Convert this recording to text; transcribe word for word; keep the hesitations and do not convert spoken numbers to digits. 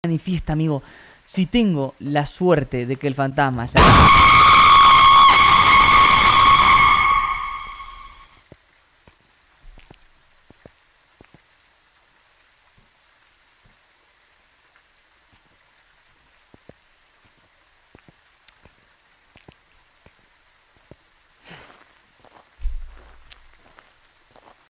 manifiesta, amigo. Si tengo la suerte de que el fantasma ya